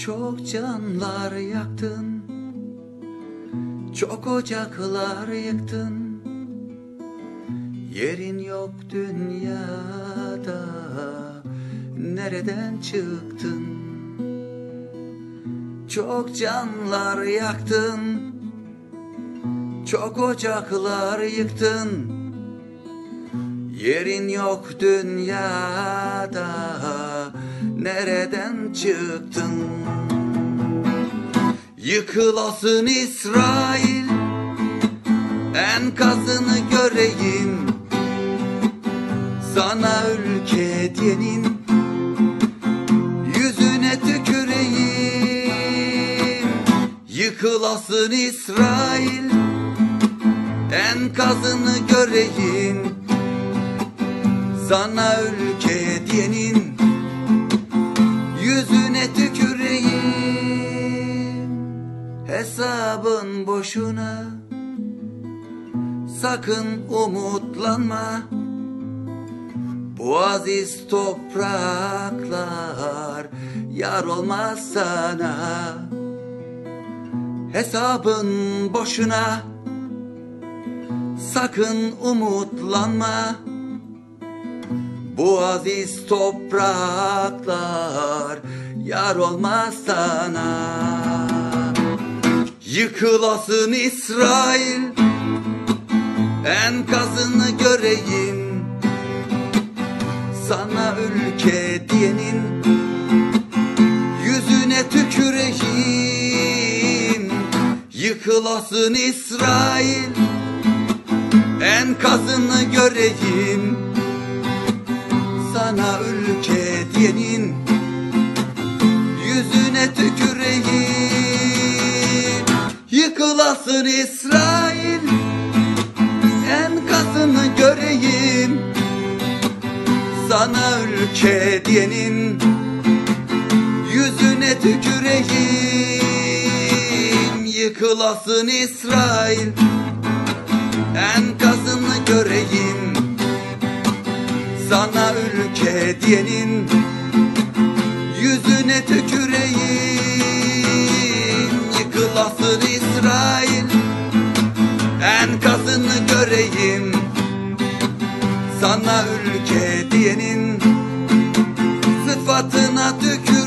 Çok canlar yaktın, çok ocaklar yıktın. Yerin yok dünyada, nereden çıktın? Çok canlar yaktın, çok ocaklar yıktın. Yerin yok dünyada, nereden çıktın? Yıkılasın İsrail, enkazını göreyim. Sana ülke diyenin yüzüne tüküreyim. Yıkılasın İsrail, enkazını göreyim. Sana ülke diyenin yüzüne tüküreyim. Hesabın boşuna, sakın umutlanma. Bu aziz topraklar yar olmaz sana. Hesabın boşuna, sakın umutlanma. Bu aziz topraklar yar olmaz sana. Yıkılasın İsrail, enkazını göreyim. Sana ülke diyenin yüzüne tüküreyim. Yıkılasın İsrail, enkazını göreyim. Sana ülke diyenin yüzüne tüküreyim. Yıkılasın İsrail, enkazını göreyim. Sana ülke diyenin yüzüne tüküreyim. Yıkılasın İsrail, enkazını göreyim. Sana ülke diyenin yüzüne tüküreyim. Yıkılasın İsrail, enkazını göreyim. Sana ülke diyenin sıfatına tüküreyim.